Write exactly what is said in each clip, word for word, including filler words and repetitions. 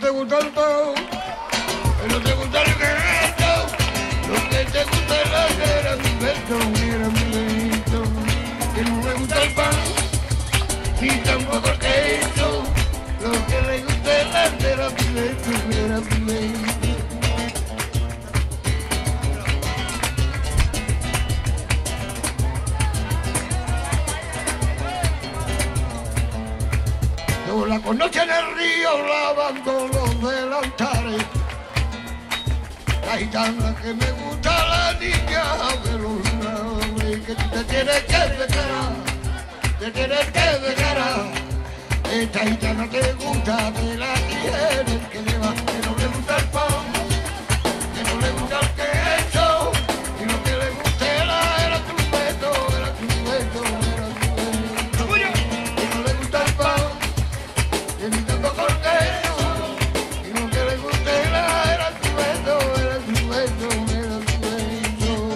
te gusta el todo, que no te gusta el queso, lo que te gusta es la cera, mi beso, mira mi beso, que no me gusta el pan, ni tampoco el queso, lo que le gusta es la cera, mi beso, mira mi beso. Yo la conocí en el río lavando los delantares. La gitana que me gusta, la niña de los lares, que tú te tienes que dejar, te tienes que dejar. Esta gitana te gusta, te la tienes que llevar, que no le gusta el pan, que no le gusta el queso, y lo que le gusta era, era tu beso, era tu beso, era tu beso, que no le gusta el pan. Y ni tampoco el queso, y lo que le gusta era, era tu beso, era tu beso, era tu beso.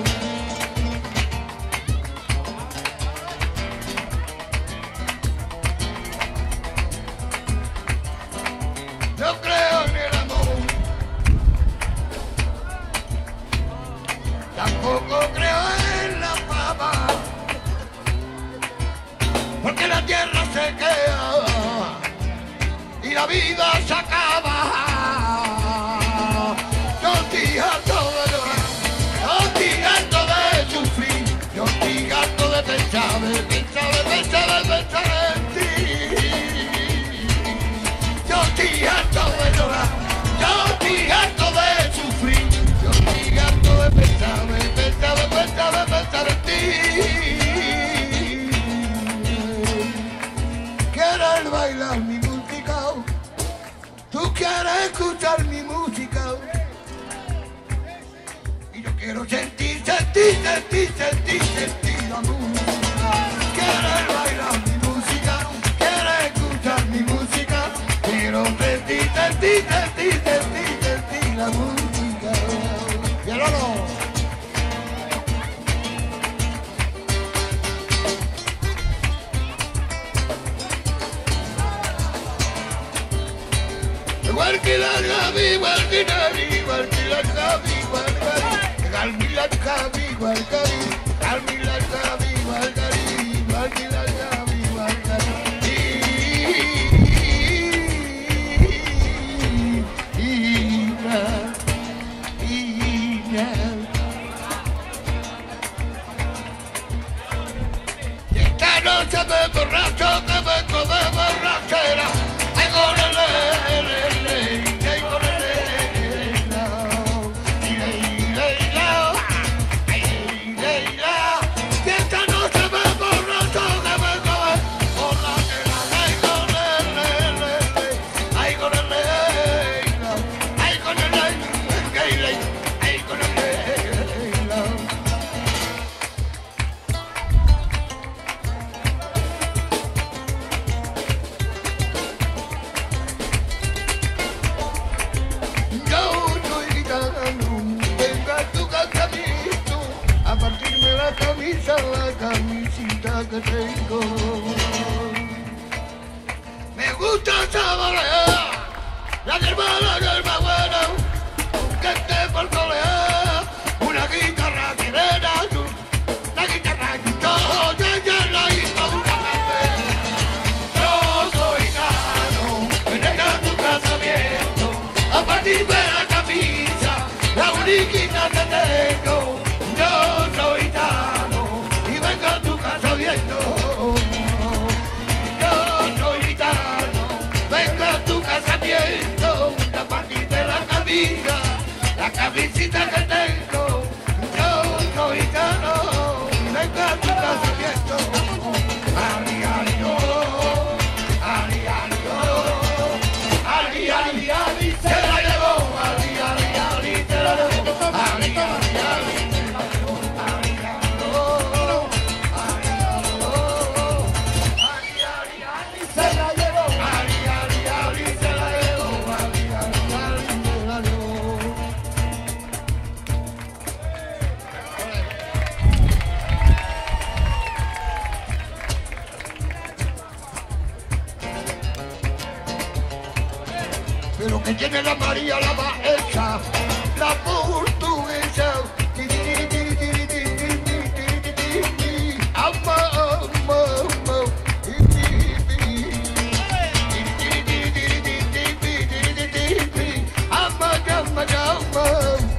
No creo en el amor, tampoco creo en la fama, porque la tierra se queda y la vida se acaba. Yo estoy harto de llorar, yo estoy harto de sufrir, yo estoy harto de pensar, de pensar, de pensar, de pensar en ti. Yo estoy harto de llorar, yo estoy harto de sufrir, yo estoy harto de pensar, de pensar, de pensar, de pensar en ti. ¿Quieres bailar mi música? Tú quieres escuchar mi música y yo quiero sentir, sentir, sentir, sentir, sentir la música. Quieres bailar mi música, quieres escuchar mi música, quiero sentir, sentir, sentir, sentir, sentir la música. ¿Quiero o no? Igual que la Gaby, igual que Gaby, igual que la Gaby, igual que Gaby, la Gaby, igual que Gaby, la Gaby, igual que igual que la Gaby, igual que y esta noche me borracho, que vengo de borrachera. Ay, con el la camisita que tengo. Me gusta saborear la hermana del más buena, que esté por colear una guitarra que vena, la guitarra que yo, ya, ya la hizo una vez. Yo soy gano, venga tu casamiento, a partir de la camisa, la única que tengo. Yo soy gitano y vengo a tu casa viendo. Yo soy gitano, vengo a tu casa viendo. A partir de la camisa, la camisita que tengo. Yo soy gitano y vengo a tu casa viendo. Ali, ali, oh, ali, ali, oh, ali, ali, ali, se la llevó. Ali, ali, ali, se la llevó. Ali, ali, ali. me tiene la María la Baeza, la portuguesa. Ama, ama, ama. Ama, ama, ama.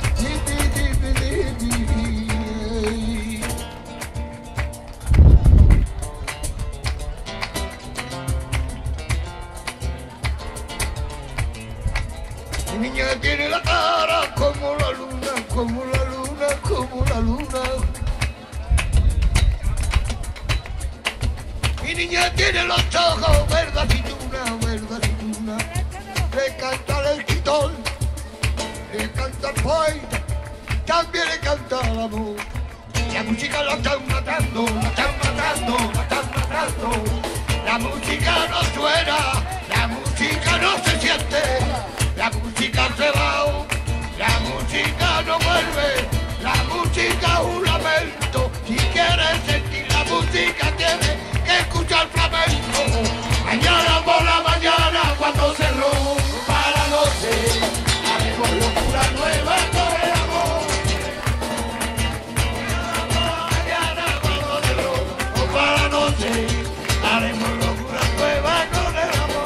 Mi niña tiene la cara como la luna, como la luna, como la luna. Mi niña tiene los ojos verde aceituna, verde aceituna. Le canta el escritor, le canta el poeta, también le canta el amor. La música la están matando, la están matando, la están matando. La música no suena, la música no se siente. La música se va, la música no vuelve, la música es un lamento. Si quieres sentir la música tienes que escuchar flamenco. Mañana por la mañana cuando se rompa la noche, haremos locura nueva con el amor. Mañana cuando se rompa la noche, haremos locura nueva con el amor.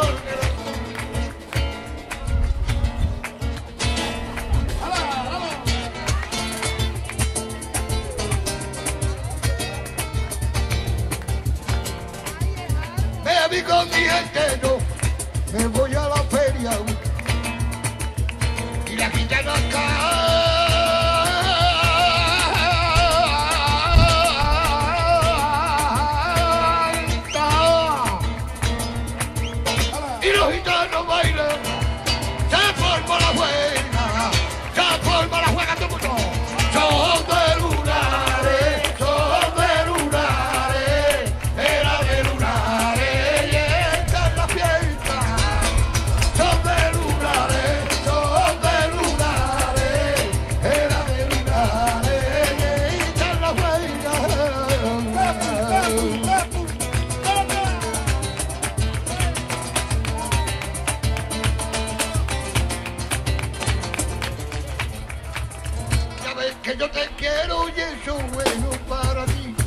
Con mi gente no, me voy a la feria y la gitana canta y los gitanos bailan, se forma la juega, se forma la juega todo el mundo. Son de lunares, son de lunares, era de lunares. Que yo te quiero y eso es bueno para ti,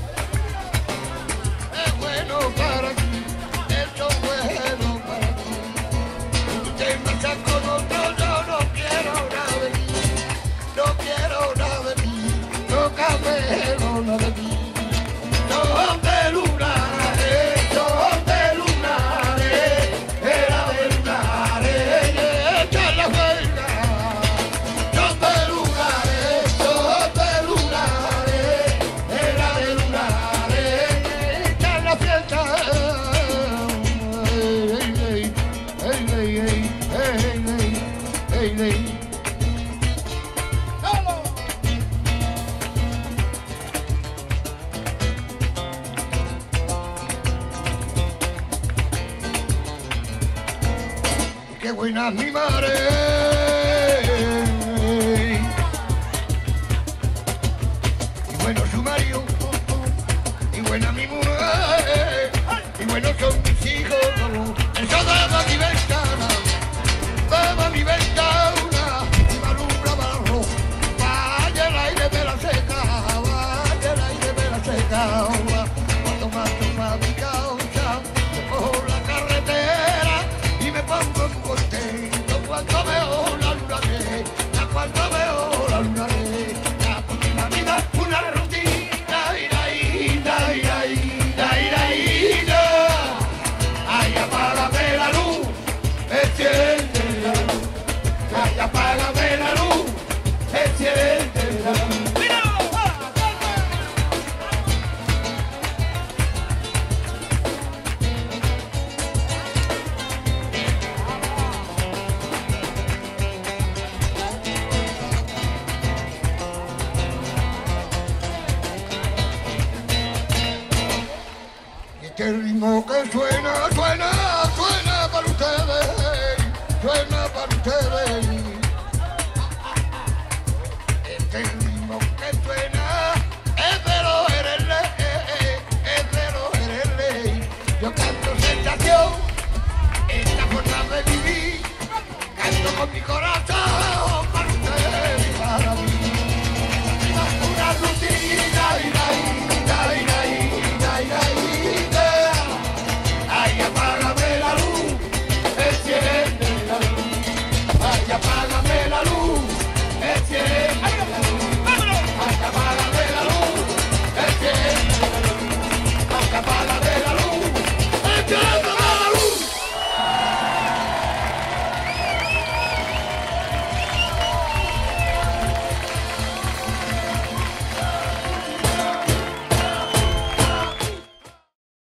es bueno para ti, eso es bueno para ti. Si tú te marchas con otro, yo no quiero nada de ti, no quiero nada de ti, no cabelo nada de ti. Son de lunares, son de lunares, era de lunares, y echa la juega. Son de lunares, son de lunares, era de lunares, echa la fiesta. Hey, hey, hey, hey, hey, hey, hey, hey. Qué buena es mi madre, y bueno su marido, y buena mi mujer, y buenos son mis hijos. Eso daba mi ventana, daba mi ventana, y me alumbraba la ropa. Vaya el aire de la seca, vaya el aire de la seca. Cuando más toma mi causa, me cojo la carretera y me pongo muy contento cuando veo la luna llena, cuando veo la luna llena, porque la vida es una rutina, ira, ira, ira, ira, ira, ira. Ay, apágame la luz, enciende la luz, ay, apágame la luz, enciende la luz. Este ritmo que suena, suena, suena para ustedes, suena para ustedes. Este ritmo que suena es de los herele, es de los herele. Yo canto sensación, esta forma de vivir, canto mi corazón.